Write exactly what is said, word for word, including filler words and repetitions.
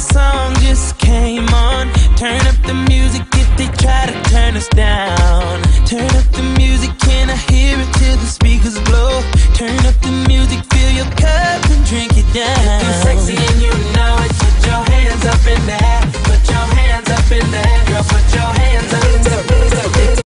song just came on. Turn up the music if they try to turn us down. Turn up